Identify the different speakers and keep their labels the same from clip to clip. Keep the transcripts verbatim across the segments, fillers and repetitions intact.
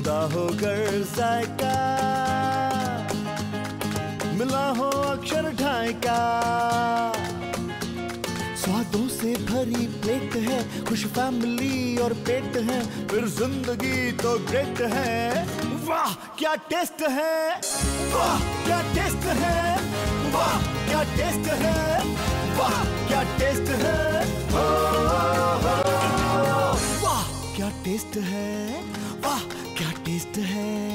Speaker 1: जुदा होकर जायका, मिला हो अक्षर ढाई का। स्वादों से भरी प्लेट है, खुश फैमिली और पेट है, फिर जिंदगी तो ग्रेट है। वाह क्या टेस्ट है, वाह क्या टेस्ट है, वाह क्या टेस्ट है, वाह क्या टेस्ट है, वाह क्या टेस्ट है, वाह क्या टेस्ट है।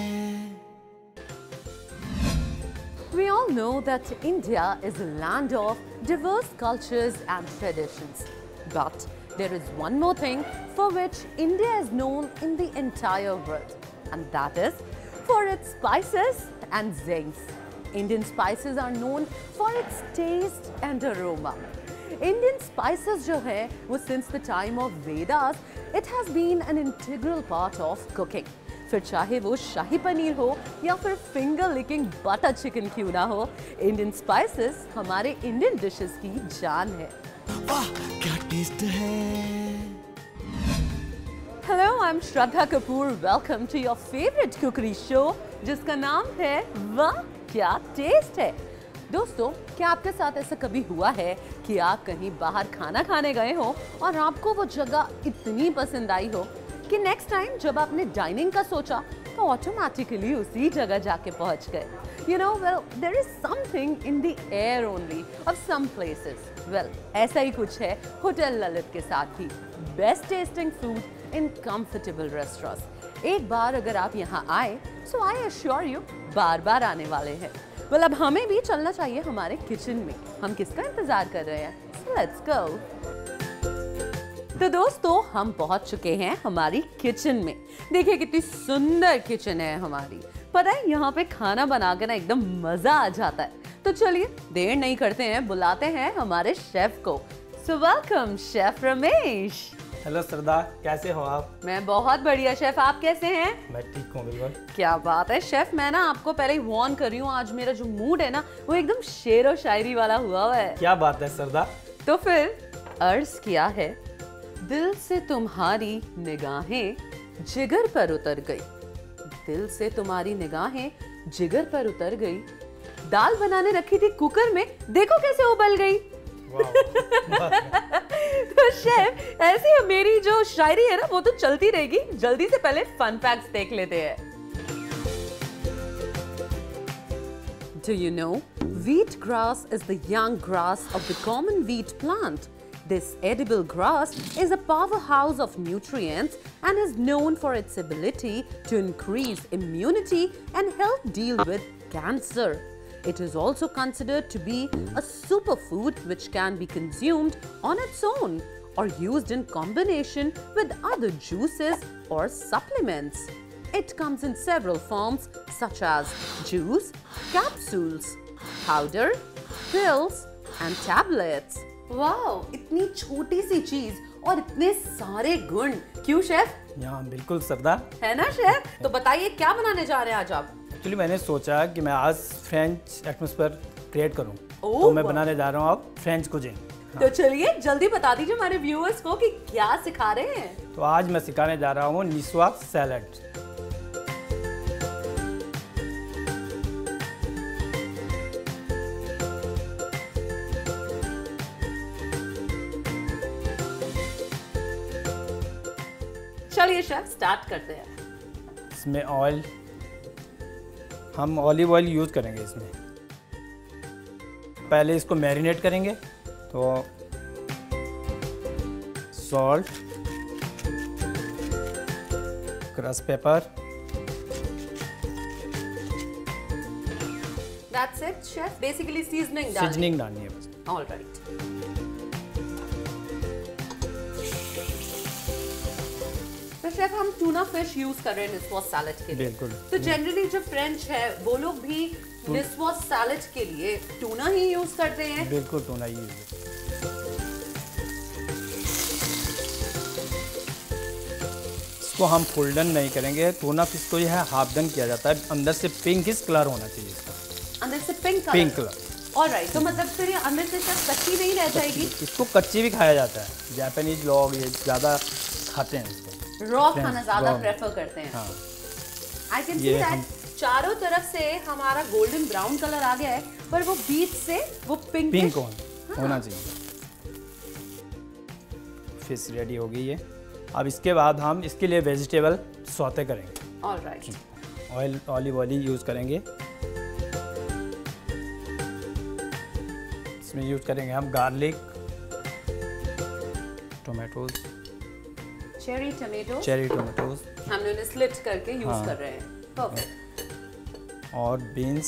Speaker 2: We all know that India is a land of diverse cultures and traditions. But there is one more thing for which India is known in the entire world, and that is for its spices and zings. Indian spices are known for its taste and aroma. Indian spices जो है वो since the time of Vedas, it has been an integral part of cooking. फिर चाहे वो शाही पनीर हो या फिर finger licking butter chicken क्यों ना हो, इंडियन स्पाइसेस हमारे इंडियन डिशेस की जान है।
Speaker 1: वाह क्या टेस्ट है।
Speaker 2: Hello, I am Shraddha Kapoor. Welcome to your favourite cookery show जिसका नाम है वाह क्या टेस्ट है। दोस्तों, क्या आपके साथ ऐसा कभी हुआ है कि आप कहीं बाहर खाना खाने गए हो और आपको वो जगह इतनी पसंद आई हो कि नेक्स्ट टाइम जब आपने डाइनिंग का सोचा तो ऑटोमेटिकली उसी जगह जाके पहुंच गए? You know well, there is something in the air only of some places. Well, ऐसा ही कुछ है होटल ललित के साथ भी। Best tasting food in comfortable restaurants. एक बार अगर आप यहाँ आए सो आई एश्योर यू बार बार आने वाले हैं। वेल, अब हमें भी चलना चाहिए हमारे किचन में। हम किसका इंतजार कर रहे हैं? So let's go. तो दोस्तों, हम पहुंच चुके हैं हमारी किचन में। देखिए कितनी सुंदर किचन है हमारी। पता है, यहाँ पे खाना बनाकर ना एकदम मजा आ जाता है। तो चलिए देर नहीं करते हैं, बुलाते हैं हमारे शेफ को। So welcome chef Ramesh.
Speaker 3: Hello Shraddha, कैसे हो आप?
Speaker 2: मैं बहुत बढ़िया शेफ, आप कैसे हैं?
Speaker 3: मैं ठीक हूँ बिल्कुल।
Speaker 2: क्या बात है शेफ, मैं ना आपको पहले ही वार्न कर रही हूँ, आज मेरा जो मूड है ना वो एकदम शेर और शायरी वाला हुआ हुआ है।
Speaker 3: क्या बात है श्रद्धा।
Speaker 2: तो फिर अर्ज किया है, दिल से तुम्हारी निगाहें जिगर पर उतर गई, दिल से तुम्हारी निगाहें जिगर पर उतर गई, दाल बनाने रखी थी कुकर में, देखो कैसे उबल गई। तो शेफ, ऐसी मेरी जो शायरी है ना वो तो चलती रहेगी। जल्दी से पहले फन फैक्ट्स देख लेते हैं। Do you know, wheat grass is the young grass of the common wheat plant. This edible grass is a powerhouse of nutrients and is known for its ability to increase immunity and help deal with cancer. It is also considered to be a superfood which can be consumed on its own or used in combination with other juices or supplements. It comes in several forms such as juice, capsules, powder, pills and tablets. Wow, इतनी छोटी सी चीज और इतने सारे गुण। क्यों chef?
Speaker 3: यहाँ बिल्कुल श्रद्धा।
Speaker 2: है ना शेफ? तो बताइए क्या बनाने जा रहे हैं आज आप?
Speaker 3: एक्चुअली मैंने सोचा कि मैं आज फ्रेंच एटमॉस्फेयर क्रिएट करूँ, तो मैं बनाने जा रहा हूँ अब फ्रेंच कुजीन। हाँ।
Speaker 2: तो चलिए जल्दी बता दीजिए हमारे व्यूअर्स को कि क्या सिखा रहे हैं।
Speaker 3: तो आज मैं सिखाने जा रहा हूँ निस्वा सैलेड।
Speaker 2: चलिए शेफ स्टार्ट करते हैं।
Speaker 3: इसमें ऑयल, हम ऑलिव ऑयल यूज़ करेंगे इसमें। पहले इसको मैरिनेट करेंगे, तो salt, crush pepper.
Speaker 2: That's it chef, basically seasoning डालनी।
Speaker 3: सीजनिंग डालनी है बस।
Speaker 2: All right. तो शेफ, हम टूना फिश यूज कर रहे हैं निस्वास सैलेड के लिए।
Speaker 3: बिल्कुल।
Speaker 2: तो जनरली जो फ्रेंच है वो लोग भी निस्वास सैलेड के लिए टूना ही यूज करते हैं।
Speaker 3: बिल्कुल टूना ही। इसको हम फुल डन नहीं करेंगे, टूना फिश को यह हाफ डन किया जाता है। अंदर से पिंकिश कलर होना चाहिए इसका।
Speaker 2: अंदर से pink colour.
Speaker 3: Pink colour.
Speaker 2: All right, तो मतलब फिर ये अंदर से शायद कच्ची नहीं रह जाएगी।
Speaker 3: इसको कच्ची भी खाया जाता है। जापानीज लोग ये ज़्यादा खाते हैं इसको।
Speaker 2: रॉ खाना ज़्यादा प्रेफर करते हैं।
Speaker 3: हाँ।
Speaker 2: आई कैन सी
Speaker 3: ये
Speaker 2: दैट
Speaker 3: हम-
Speaker 2: चारों तरफ से हमारा गोल्डन ब्राउन कलर आ गया है, पर वो बीच से वो पिंक
Speaker 3: पिंक होना चाहिए। फिश रेडी हो गई है। अब इसके बाद हम इसके लिए वेजिटेबल सौते करेंगे।
Speaker 2: All right,
Speaker 3: oil olive oil use करेंगे। इसमें यूज़ करेंगे हम garlic, tomatoes,
Speaker 2: cherry tomato
Speaker 3: cherry tomatoes
Speaker 2: हमने उन्हें स्लिट करके यूज
Speaker 3: हाँ।
Speaker 2: कर रहे हैं। परफेक्ट।
Speaker 3: और बीन्स।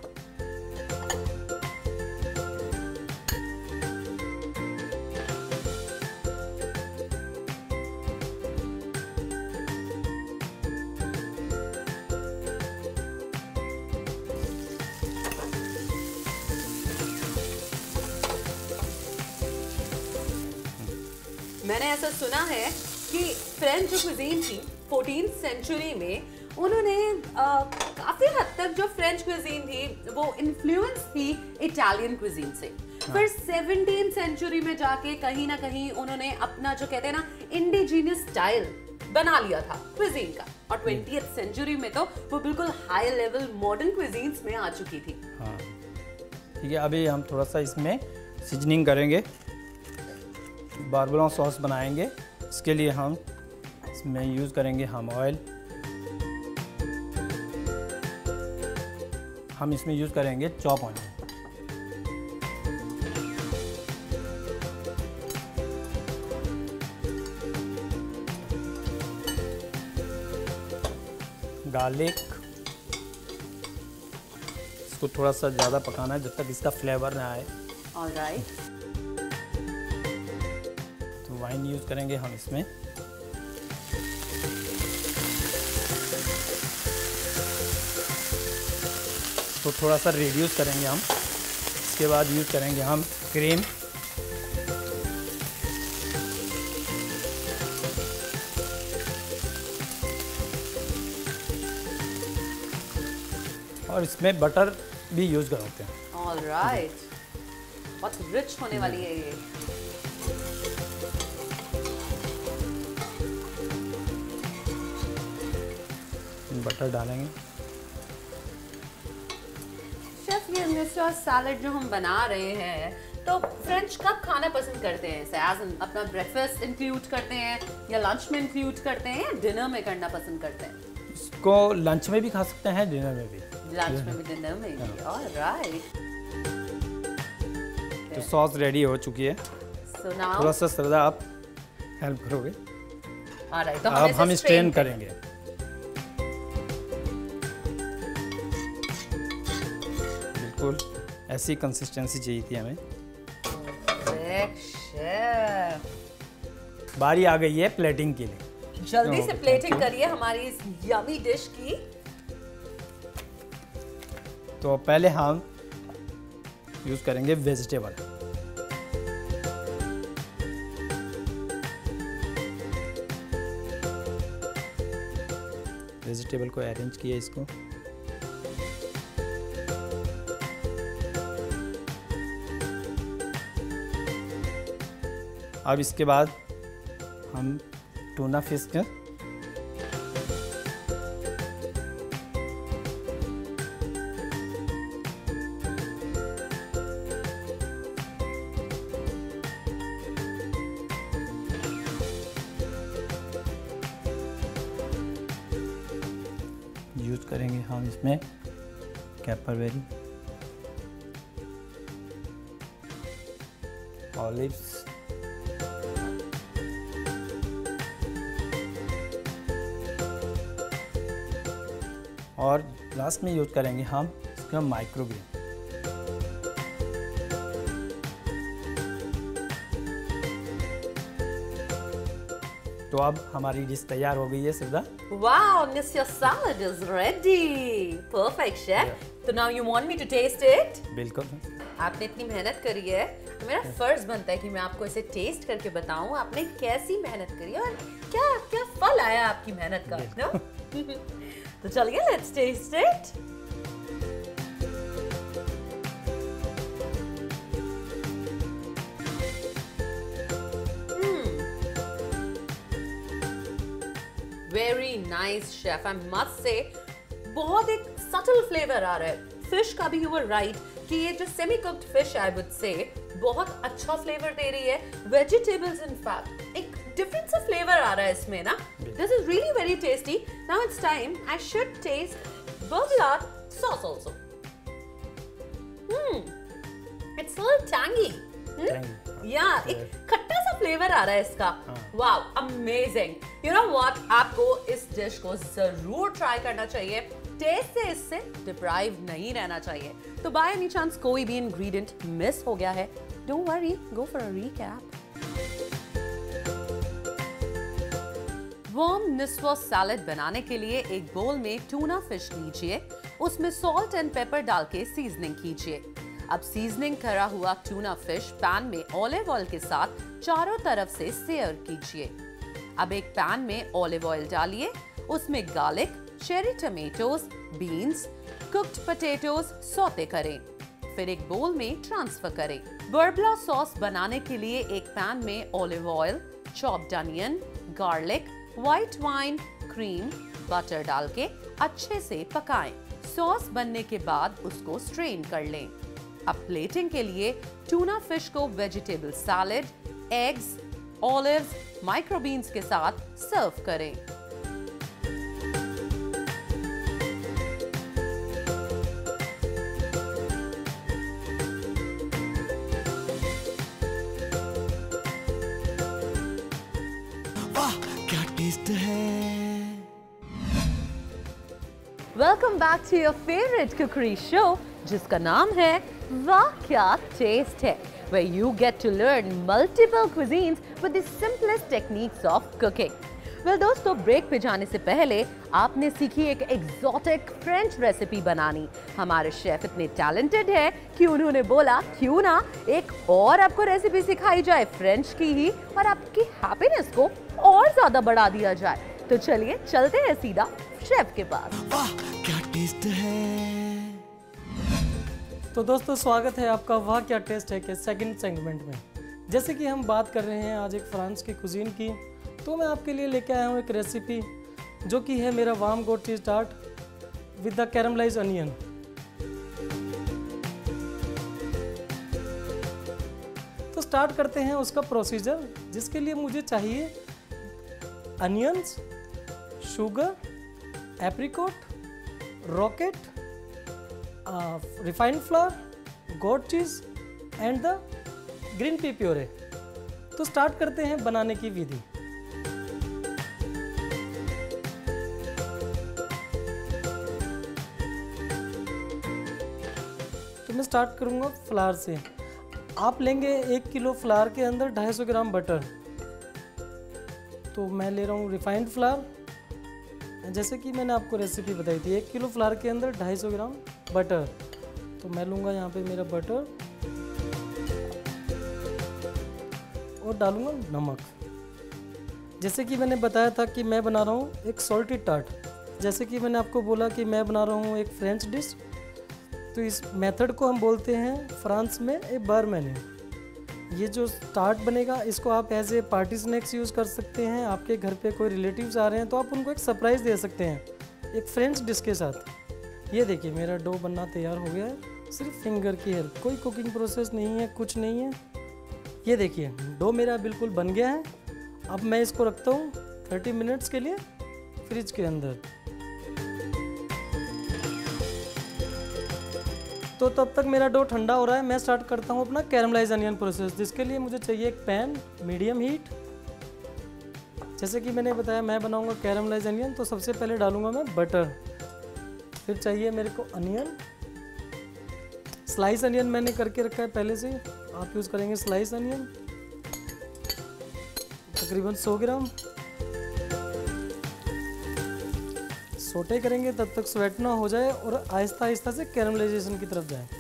Speaker 2: मैंने ऐसा सुना है कि फ्रेंच जो क्विजीन थी फोर्टीन सेंचुरी में, उन्होंने आ, काफी हद तक जो फ्रेंच क्विजीन थी वो इन्फ्लुएंस थी इटालियन क्विजीन से। फिर सेवनटीन सेंचुरी में जाके कहीं ना कहीं उन्होंने अपना जो कहते हैं ना इंडिजीनियस स्टाइल बना लिया था क्विजीन का, और ट्वेंटियथ सेंचुरी में तो वो बिल्कुल हाई लेवल मॉडर्न क्विजीन्स में आ चुकी थी।
Speaker 3: हाँ ठीक है, अभी हम थोड़ा सा इसमें सीजनिंग करेंगे, बारबेलोन सॉस बनाएंगे। इसके लिए हम इसमें यूज़ करेंगे हम ऑयल। हम इसमें यूज़ करेंगे चॉप ऑनियन। गार्लिक, इसको थोड़ा सा ज़्यादा पकाना है जब तक इसका फ्लेवर ना आए।
Speaker 2: ऑलराइट,
Speaker 3: तो वाइन यूज़ करेंगे हम इसमें। तो थोड़ा सा रिड्यूस करेंगे हम। इसके बाद यूज़ करेंगे हम क्रीम। और इसमें बटर भी यूज़ करते हैं।
Speaker 2: ऑलराइट, बहुत रिच होने वाली है ये।
Speaker 3: बटर डालेंगे।
Speaker 2: शेफ, ये मिस्टर सैलड जो हम बना रहे हैं, तो फ्रेंच कब खाना पसंद करते हैं? एज अपना ब्रेकफास्ट इंक्लूड करते हैं, या लंच में इंक्लूड करते हैं, या डिनर में करना पसंद करते हैं?
Speaker 3: इसको लंच में भी खा सकते हैं, डिनर में भी।
Speaker 2: लंच में भी, डिनर में भी। ऑलराइट,
Speaker 3: तो सॉस रेडी हो चुकी है।
Speaker 2: सो नाउ
Speaker 3: थोड़ा सा श्रद्धा आप हेल्प करोगे?
Speaker 2: ऑलराइट, तो
Speaker 3: अब
Speaker 2: इसे
Speaker 3: हम स्ट्रेन करेंगे। बिल्कुल ऐसी कंसिस्टेंसी चाहिए थी हमें।
Speaker 2: शेफ,
Speaker 3: बारी आ गई है प्लेटिंग के लिए।
Speaker 2: जल्दी से
Speaker 3: Okay,
Speaker 2: प्लेटिंग
Speaker 3: thank you.
Speaker 2: करिए हमारी इस यमी डिश की।
Speaker 3: तो पहले हम यूज़ करेंगे वेजिटेबल। वेजिटेबल को अरेंज किया इसको। अब इसके बाद हम टूना फिश का यूज़ करेंगे हम इसमें कैपरबेरी, ऑलिव्स, और लास्ट में यूज़ करेंगे हम इसका माइक्रोग्रीन। तो अब हमारी डिश तैयार हो गई है श्रद्धा।
Speaker 2: Wow, Mister Salad is ready. Perfect, chef.
Speaker 3: Yeah.
Speaker 2: So now you want me to taste it?
Speaker 3: बिल्कुल।
Speaker 2: आपने इतनी मेहनत करी है, तो मेरा फर्ज बनता है कि मैं आपको इसे टेस्ट करके बताऊं आपने कैसी मेहनत करी है और क्या क्या फल आया आपकी मेहनत का, no? तो चलिए, let's taste it. Very nice chef, I must say बहुत एक सटल फ्लेवर आ रहा है फिश का भी। यू वर राइट कि ये जो semi cooked fish I would say बहुत अच्छा फ्लेवर दे रही है। वेजिटेबल्स इन फैक्ट एक डिफरेंट सा फ्लेवर आ रहा है इसमें ना। This is really very tasty. Now it's time I should taste बर्गला sauce also. Hmm it's a little tangy. या एक खट्टा सा फ्लेवर आ रहा है इसका। Wow amazing. You know what, आपको इस डिश को जरूर ट्राई करना चाहिए। टेस्ट से इससे डिप्राइव नहीं रहना चाहिए। तो बाय एनी चांस कोई भी इंग्रेडिएंट मिस हो गया है, don't worry, go for a recap. Warm nicoise salad बनाने के लिए एक बोल में टूना फिश लीजिए, उसमें सॉल्ट एंड पेपर डाल के सीजनिंग कीजिए। अब सीजनिंग करा हुआ टूना फिश पैन में ऑलिव ऑयल के साथ चारों तरफ से सेयर कीजिए। अब एक पैन में ऑलिव ऑयल डालिए, उसमें garlic, cherry tomatoes, beans, cooked potatoes saute करें, फिर एक बोल में ट्रांसफर करें। बर्बला सॉस बनाने के लिए एक पैन में olive oil, chopped onion, garlic, white wine, cream, butter डाल के अच्छे से पकाएं। सॉस बनने के बाद उसको स्ट्रेन कर लें। अब प्लेटिंग के लिए टूना फिश को vegetable salad, eggs, olives, micro beans के साथ सर्व करें।
Speaker 1: वाह क्या टेस्ट है।
Speaker 2: Welcome back to your favourite cookery show जिसका नाम है वाह क्या टेस्ट है, where you get to learn multiple cuisines with the simplest techniques of cooking. Well दोस्तों, ब्रेक पे जाने से पहले आपने सीखी एक एक्सोटिक फ्रेंच रेसिपी बनानी। हमारे शेफ इतने टैलेंटेड है कि उन्होंने बोला क्यों ना एक और आपको रेसिपी सिखाई जाए फ्रेंच की ही, और आपकी हैप्पीनेस को और ज्यादा बढ़ा दिया जाए। तो चलिए चलते हैं सीधा शेफ के पास।
Speaker 1: वाह क्या टेस्ट है।
Speaker 3: तो दोस्तों स्वागत है आपका वाह क्या टेस्ट है के सेकंड सेगमेंट में। जैसे कि हम बात कर रहे हैं आज एक फ्रांस की कुजीन की, तो मैं आपके लिए लेके आया हूँ एक रेसिपी जो कि है मेरा warm goat cheese tart with the caramelize onion. तो स्टार्ट करते हैं उसका प्रोसीजर, जिसके लिए मुझे चाहिए onions, sugar, apricot, rocket, refined flour, goat cheese and the green pea puree. तो स्टार्ट करते हैं बनाने की विधि। तो मैं स्टार्ट करूंगा फ्लावर से। आप लेंगे एक किलो फ्लावर के अंदर ढाई सौ ग्राम बटर। तो मैं ले रहा हूँ रिफाइंड फ्लावर, जैसे कि मैंने आपको रेसिपी बताई थी, एक किलो फ्लावर के अंदर ढाई सौ ग्राम बटर। तो मैं लूँगा यहाँ पे मेरा बटर और डालूँगा नमक। जैसे कि मैंने बताया था कि मैं बना रहा हूँ एक सॉल्टी टार्ट, जैसे कि मैंने आपको बोला कि मैं बना रहा हूँ एक फ्रेंच डिश। तो इस मेथड को हम बोलते हैं फ्रांस में ए बार मेन्यू। ये जो टार्ट बनेगा इसको आप as a party snacks use कर सकते हैं। आपके घर पे कोई रिलेटिव्स आ रहे हैं तो आप उनको एक सरप्राइज़ दे सकते हैं एक फ्रेंच डिश के साथ। ये देखिए मेरा डो बनना तैयार हो गया है, सिर्फ फिंगर की हेल्प, कोई कुकिंग प्रोसेस नहीं है, कुछ नहीं है। ये देखिए डो मेरा बिल्कुल बन गया है। अब मैं इसको रखता हूँ थर्टी मिनट्स के लिए फ्रिज के अंदर। तो तब तक मेरा डो ठंडा हो रहा है, मैं स्टार्ट करता हूँ अपना कैरमलाइज अनियन प्रोसेस, जिसके लिए मुझे चाहिए एक पैन मीडियम हीट। जैसे कि मैंने बताया मैं बनाऊंगा कैरमलाइज अनियन, तो सबसे पहले डालूंगा मैं बटर। फिर चाहिए मेरे को अनियन, स्लाइस अनियन मैंने करके रखा है पहले से, आप यूज़ करेंगे स्लाइस अनियन तकरीबन सौ ग्राम। सोटे करेंगे तब तक स्वेट ना हो जाए और आहिस्ता आहिस्ता से कैरमलाइजेशन की तरफ जाए।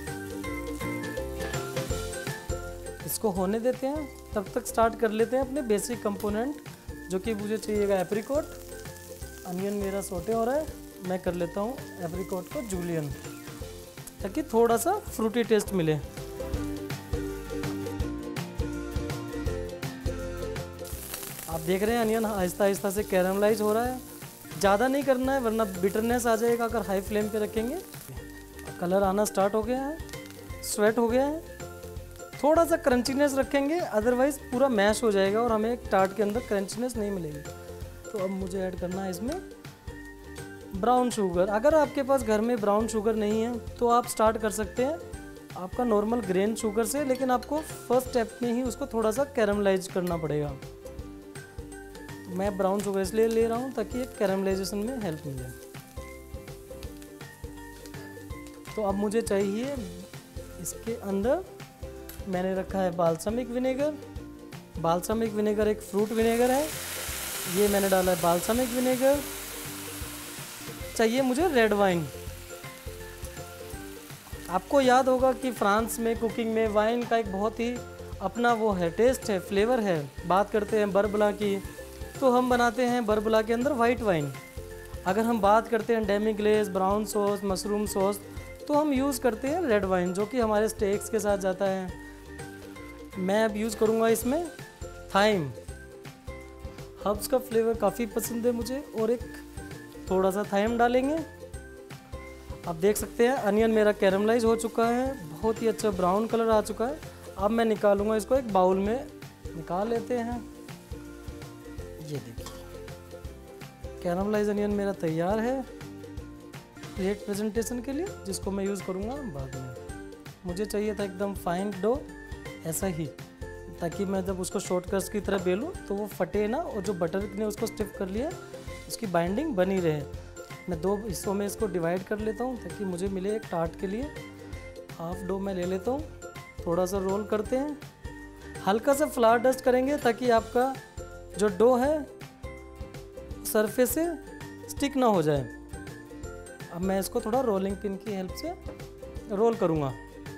Speaker 3: इसको होने देते हैं, तब तक स्टार्ट कर लेते हैं अपने बेसिक कंपोनेंट, जो कि मुझे चाहिएगा एप्रिकॉट। अनियन मेरा सोटे हो रहा है, मैं कर लेता हूँ एप्रिकॉट को जूलियन, ताकि थोड़ा सा फ्रूटी टेस्ट मिले। आप देख रहे हैं अनियन आहिस्ता आहिस्ता से कैरमलाइज हो रहा है। ज़्यादा नहीं करना है वरना बिटरनेस आ जाएगा अगर हाई फ्लेम पे रखेंगे। कलर आना स्टार्ट हो गया है, स्वेट हो गया है। थोड़ा सा क्रंचीनेस रखेंगे, अदरवाइज़ पूरा मैश हो जाएगा और हमें एक टार्ट के अंदर क्रंचीनेस नहीं मिलेगी। तो अब मुझे ऐड करना है इसमें ब्राउन शुगर। अगर आपके पास घर में ब्राउन शुगर नहीं है तो आप स्टार्ट कर सकते हैं आपका नॉर्मल ग्रेन शुगर से, लेकिन आपको फर्स्ट स्टेप में ही उसको थोड़ा सा कैरमलाइज करना पड़ेगा। मैं ब्राउन शुगर इसलिए ले रहा हूँ ताकि एक कैरमलाइजेशन में हेल्प मिले। तो अब मुझे चाहिए इसके अंदर, मैंने रखा है बाल्समिक विनेगर। बाल्समिक विनेगर एक फ्रूट विनेगर है, ये मैंने डाला है बाल्समिक विनेगर। चाहिए मुझे रेड वाइन। आपको याद होगा कि फ्रांस में कुकिंग में वाइन का एक बहुत ही अपना वो है, टेस्ट है, फ्लेवर है। बात करते हैं बर्बला की, तो हम बनाते हैं बर्बला के अंदर वाइट वाइन। अगर हम बात करते हैं demi glaze, brown sauce, mushroom sauce, तो हम यूज़ करते हैं रेड वाइन, जो कि हमारे स्टेक्स के साथ जाता है। मैं अब यूज़ करूँगा इसमें थाइम। हर्ब्स का फ्लेवर काफ़ी पसंद है मुझे, और एक थोड़ा सा थाइम डालेंगे। आप देख सकते हैं अनियन मेरा कैरमलाइज हो चुका है, बहुत ही अच्छा ब्राउन कलर आ चुका है। अब मैं निकालूंगा इसको, एक बाउल में निकाल लेते हैं। ये देखिए कैरमलाइज अनियन मेरा तैयार है प्लेट प्रेजेंटेशन के लिए, जिसको मैं यूज़ करूँगा बाद में। मुझे चाहिए था एकदम फाइन डो, ऐसा ही, ताकि मैं जब उसको शॉर्टकट्स की तरह बेलूँ तो वो फटे ना, और जो बटर ने उसको स्टिफ कर लिया उसकी बाइंडिंग बनी रहे। मैं दो हिस्सों में इसको डिवाइड कर लेता हूँ ताकि मुझे मिले एक टार्ट के लिए। हाफ डो मैं ले लेता हूँ, थोड़ा सा रोल करते हैं, हल्का सा फ्लावर डस्ट करेंगे ताकि आपका जो डो है सरफेस से स्टिक ना हो जाए। अब मैं इसको थोड़ा रोलिंग पिन की हेल्प से रोल करूँगा।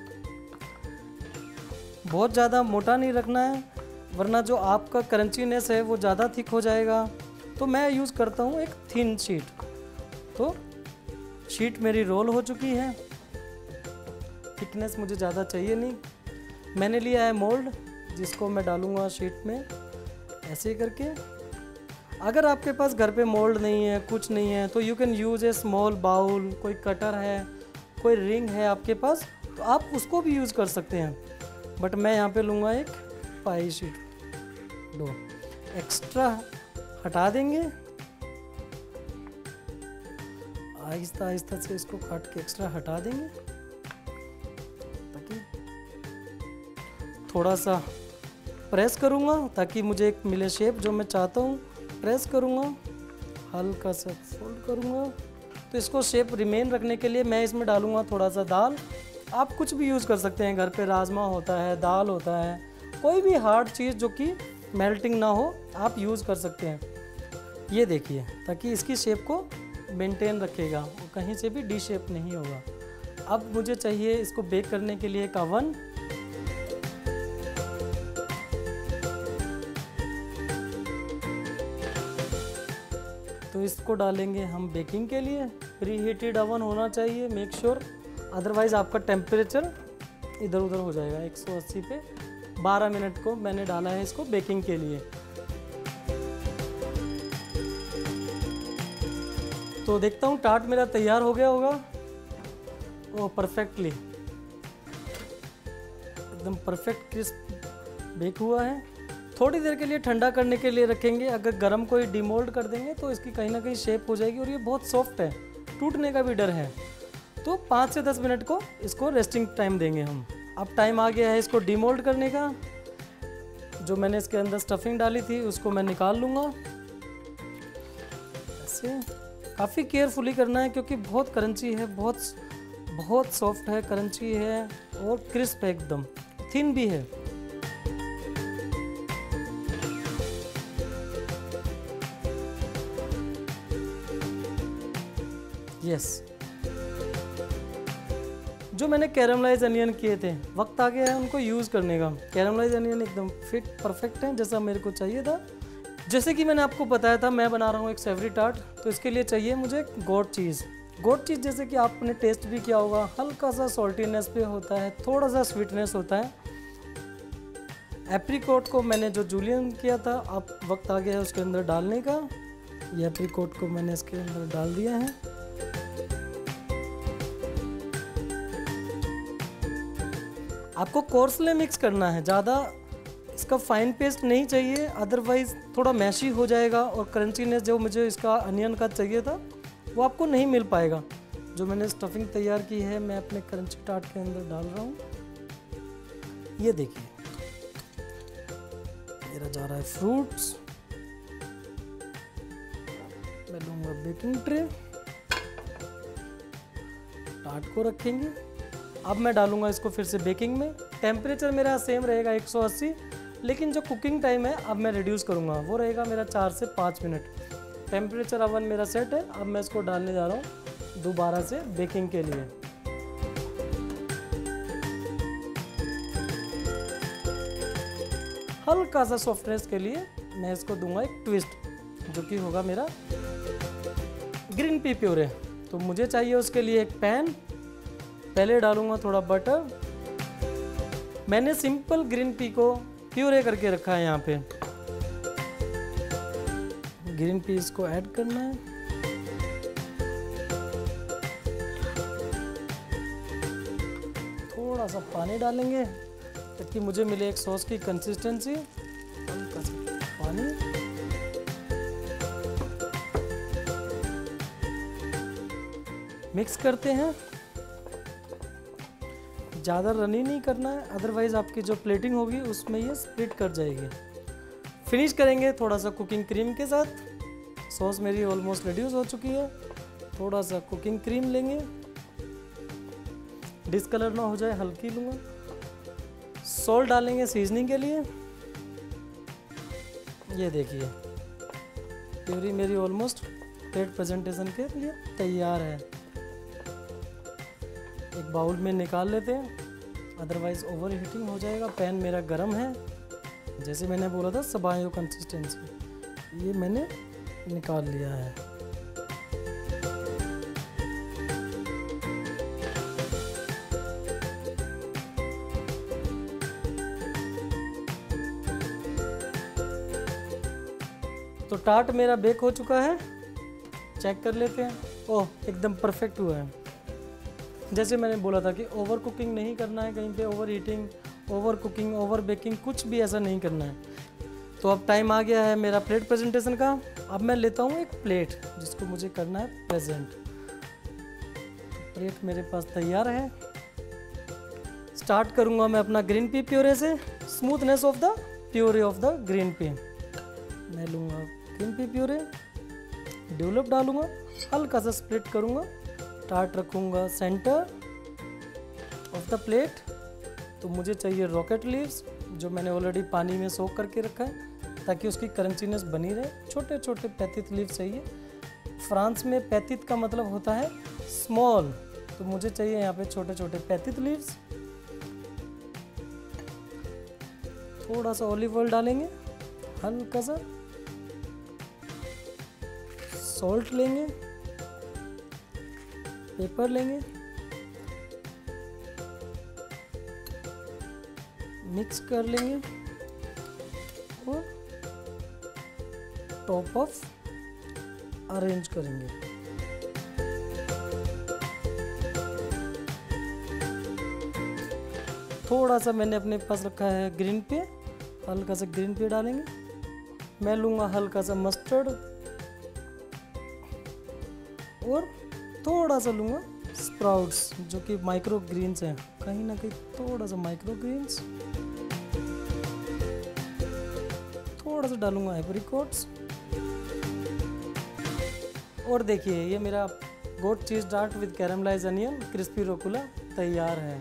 Speaker 3: बहुत ज़्यादा मोटा नहीं रखना है, वरना जो आपका क्रंचीनेस है वो ज़्यादा थिक हो जाएगा। तो मैं यूज़ करता हूँ एक थिन शीट। तो शीट मेरी रोल हो चुकी है, थिकनेस मुझे ज़्यादा चाहिए नहीं। मैंने लिया है मोल्ड, जिसको मैं डालूँगा शीट में ऐसे करके। अगर आपके पास घर पे मोल्ड नहीं है, कुछ नहीं है, तो you can use a small bowl. कोई कटर है, कोई रिंग है आपके पास, तो आप उसको भी यूज़ कर सकते हैं। बट मैं यहाँ पे लूँगा एक पाई शीट डो। एक्स्ट्रा हटा देंगे, आहिस्ता आहिस्ता से इसको काट के एक्स्ट्रा हटा देंगे, ताकि थोड़ा सा प्रेस करूँगा ताकि मुझे एक मिले शेप जो मैं चाहता हूँ। प्रेस करूँगा, हल्का सा फोल्ड करूँगा। तो इसको शेप रिमेन रखने के लिए मैं इसमें डालूँगा थोड़ा सा दाल। आप कुछ भी यूज़ कर सकते हैं, घर पे राजमा होता है, दाल होता है, कोई भी हार्ड चीज़ जो कि मेल्टिंग ना हो आप यूज़ कर सकते हैं। ये देखिए, ताकि इसकी शेप को मेंटेन रखेगा, वो कहीं से भी डी शेप नहीं होगा। अब मुझे चाहिए इसको बेक करने के लिए एक अवन। तो इसको डालेंगे हम बेकिंग के लिए। प्री हीटेड अवन होना चाहिए, मेक श्योर, अदरवाइज़ आपका टेम्परेचर इधर उधर हो जाएगा। एक सौ अस्सी पे बारह मिनट को मैंने डाला है इसको बेकिंग के लिए। तो देखता हूँ टार्ट मेरा तैयार हो गया होगा। ओ परफेक्टली, एकदम परफेक्ट क्रिस्प बेक हुआ है। थोड़ी देर के लिए ठंडा करने के लिए रखेंगे। अगर गर्म कोई डिमोल्ड कर देंगे तो इसकी कहीं ना कहीं शेप हो जाएगी, और ये बहुत सॉफ्ट है, टूटने का भी डर है। तो पाँच से दस मिनट को इसको रेस्टिंग टाइम देंगे हम। अब टाइम आ गया है इसको डिमोल्ड करने का। जो मैंने इसके अंदर स्टफिंग डाली थी उसको मैं निकाल लूँगा ऐसे। काफ़ी केयरफुली करना है क्योंकि बहुत क्रंची है, बहुत बहुत सॉफ्ट है, क्रंची है और क्रिस्प है, एकदम थिन भी है। यस, जो मैंने कैरमलाइज अनियन किए थे, वक्त आ गया है उनको यूज़ करने का। कैरमलाइज अनियन एकदम फिट परफेक्ट है, जैसा मेरे को चाहिए था। जैसे कि मैंने आपको बताया था, मैं बना रहा हूँ एक सेवरी टार्ट, तो इसके लिए चाहिए मुझे गोट चीज़। गोट चीज़ जैसे कि आपने टेस्ट भी किया होगा, हल्का सा सॉल्टीनेस पे होता है, थोड़ा सा स्वीटनेस होता है। एप्रीकोट को मैंने जो जूलियन किया था, अब वक्त आ गया है उसके अंदर डालने का। ये एप्रीकोट को मैंने इसके अंदर डाल दिया है। आपको कोर्सली मिक्स करना है, ज़्यादा इसका फाइन पेस्ट नहीं चाहिए, अदरवाइज थोड़ा मैशी हो जाएगा और क्रंचीनेस जो मुझे इसका अनियन का चाहिए था वो आपको नहीं मिल पाएगा। जो मैंने स्टफिंग तैयार की है मैं अपने क्रंची टार्ट के अंदर डाल रहा हूँ। ये देखिए मेरा जा रहा है फ्रूट्स। मैं लूँगा बेकिंग ट्रे, टार्ट को रखेंगे। अब मैं डालूंगा इसको फिर से बेकिंग में। टेम्परेचर मेरा सेम रहेगा एक सौ अस्सी, लेकिन जो कुकिंग टाइम है अब मैं रिड्यूस करूंगा, वो रहेगा मेरा चार से पाँच मिनट। टेम्परेचर अवन मेरा सेट है। अब मैं इसको डालने जा रहा हूँ दोबारा से बेकिंग के लिए। हल्का सा सॉफ्टनेस के लिए मैं इसको दूंगा एक ट्विस्ट, जो कि होगा मेरा ग्रीन पी प्यूरे। तो मुझे चाहिए उसके लिए एक पैन। पहले डालूंगा थोड़ा बटर। मैंने सिंपल ग्रीन पी को प्यूरे करके रखा है यहाँ पे। ग्रीन पीस को ऐड करना है। थोड़ा सा पानी डालेंगे ताकि मुझे मिले एक सॉस की कंसिस्टेंसी। हल्का सा पानी, मिक्स करते हैं। ज़्यादा रनी नहीं करना है, अदरवाइज आपकी जो प्लेटिंग होगी उसमें ये स्प्लिट कर जाएगी। फिनिश करेंगे थोड़ा सा कुकिंग क्रीम के साथ। सॉस मेरी ऑलमोस्ट रिड्यूस हो चुकी है। थोड़ा सा कुकिंग क्रीम लेंगे, डिस्कलर ना हो जाए, हल्की लूँगा। सॉल्ट डालेंगे सीजनिंग के लिए। ये देखिए प्यूरी मेरी ऑलमोस्ट प्लेट प्रेजेंटेशन के लिए तैयार है। एक बाउल में निकाल लेते हैं, अदरवाइज ओवर हीटिंग हो जाएगा। पैन मेरा गर्म है, जैसे मैंने बोला था सबायो कंसिस्टेंसी। ये मैंने निकाल लिया है। तो टार्ट मेरा बेक हो चुका है, चेक कर लेते हैं। ओह, एकदम परफेक्ट हुआ है। जैसे मैंने बोला था कि ओवर कुकिंग नहीं करना है, कहीं पे over heating, over cooking, over baking कुछ भी ऐसा नहीं करना है। तो अब टाइम आ गया है मेरा प्लेट प्रेजेंटेशन का। अब मैं लेता हूँ एक प्लेट जिसको मुझे करना है प्रेजेंट। प्लेट मेरे पास तैयार है। स्टार्ट करूँगा मैं अपना ग्रीन पी प्योरे से। Smoothness of the puree of the green pea. मैं लूँगा ग्रीन पी प्योरे, डेवलप डालूँगा, हल्का सा स्प्लिट करूँगा, टार्ट रखूँगा सेंटर ऑफ द प्लेट। तो मुझे चाहिए रॉकेट लीव्स, जो मैंने ऑलरेडी पानी में सोक करके रखा है ताकि उसकी क्रंचीनेस बनी रहे। छोटे छोटे पैंतीस लीव्स चाहिए। फ्रांस में पैंतीस का मतलब होता है स्मॉल, तो मुझे चाहिए यहाँ पे छोटे छोटे पैंतीस लीव्स। थोड़ा सा ऑलिव ऑयल डालेंगे, हल्का सा सॉल्ट लेंगे, पेपर लेंगे, मिक्स कर लेंगे और टॉप ऑफ अरेंज करेंगे। थोड़ा सा मैंने अपने पास रखा है ग्रीन पे, हल्का सा ग्रीन पे डालेंगे। मैं लूँगा हल्का सा मस्टर्ड और थोड़ा सा लूँगा स्प्राउट्स, जो कि माइक्रो ग्रीन्स हैं, कहीं ना कहीं थोड़ा सा माइक्रो ग्रीन्स। थोड़ा सा डालूंगा एप्रिकॉट्स। और देखिए ये मेरा goat cheese tart with caramelized onion crispy rucola तैयार है।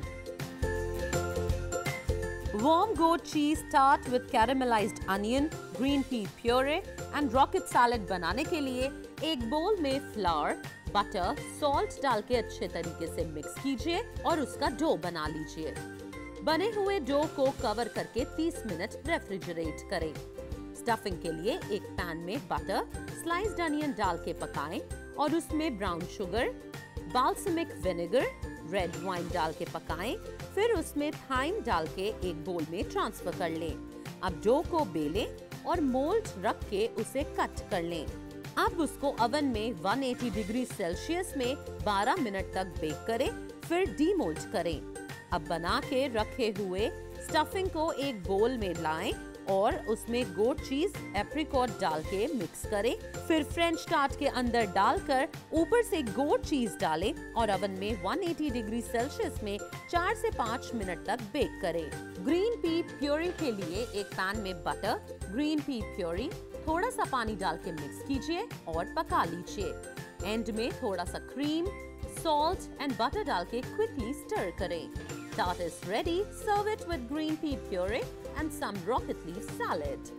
Speaker 2: Warm goat cheese tart with caramelized onion, green pea puree and rocket salad बनाने के लिए एक बोल में फ्लावर, बटर, सॉल्ट डाल के अच्छे तरीके से मिक्स कीजिए और उसका डो बना लीजिए। बने हुए डो को कवर करके तीस मिनट रेफ्रिजरेट करें। स्टफिंग के लिए एक पैन में बटर, स्लाइस्ड अनियन डाल के पकाएं और उसमें brown sugar, balsamic vinegar, red wine डाल के पकाएं। फिर उसमें थाइम डाल के एक बोल में ट्रांसफर कर लें। अब डो को बेलें और मोल्ड रख के उसे कट कर लें। अब उसको ओवन में एक सौ अस्सी डिग्री सेल्सियस में बारह मिनट तक बेक करें, फिर डीमोल्ड करें। अब बना के रखे हुए स्टफिंग को एक बोल में लाएं और उसमें गोट चीज एप्रिकॉट डाल के मिक्स करें। फिर फ्रेंच टार्ट के अंदर डालकर ऊपर से गोट चीज डालें और ओवन में एक सौ अस्सी डिग्री सेल्सियस में चार से पाँच मिनट तक बेक करें। ग्रीन पी प्यूरी के लिए एक पैन में बटर, ग्रीन पी प्यूरी, थोड़ा सा पानी डाल के मिक्स कीजिए और पका लीजिए। एंड में थोड़ा सा क्रीम, सॉल्ट एंड बटर डाल के क्विकली स्टर करें। Tart is ready. Serve it with green pea puree and some rocket leaf salad.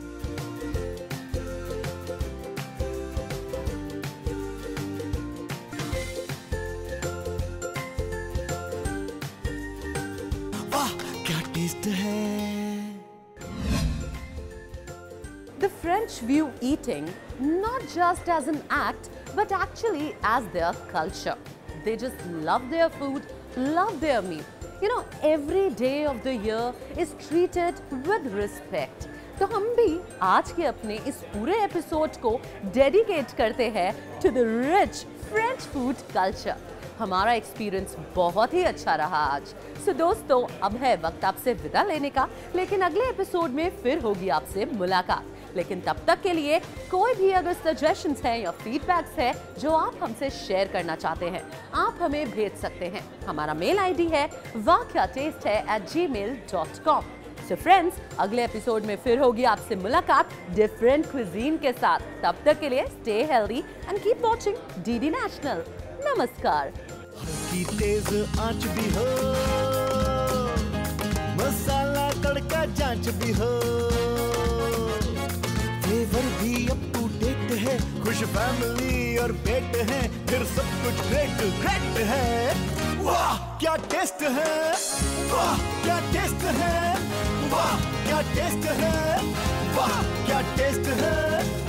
Speaker 1: वाह क्या टेस्ट है!
Speaker 2: The French view eating not just as an act, but actually as their culture. They just love their food, love their meal. You know, every day of the year is treated with respect. तो हम भी आज के अपने इस पूरे episode को dedicate करते हैं to the rich French food culture. हमारा एक्सपीरियंस बहुत ही अच्छा रहा आज। सो so, दोस्तों, अब है वक्त आपसे विदा लेने का, लेकिन अगले एपिसोड में फिर होगी आपसे मुलाकात। लेकिन तब तक के लिए कोई भी अगर सजेशंस हैं या फीडबैक्स है जो आप हमसे शेयर करना चाहते हैं, आप हमें भेज सकते हैं। हमारा मेल आईडी है वाह क्या टेस्ट है at Gmail dot com. So friends, अगले एपिसोड में फिर होगी आपसे मुलाकात डिफरेंट क्विजीन के साथ। तब तक के लिए stay healthy and keep watching DD National. नमस्कार।
Speaker 1: हल्की तेज आंच भी हो, मसाला तड़का जांच भी हो, फ्लेवर भी अप टू डेट है, खुश फैमिली और पेट है, फिर सब कुछ ग्रेट ग्रेट है। वाह क्या टेस्ट है, वाह क्या टेस्ट है, वाह क्या टेस्ट है, वाह क्या टेस्ट है।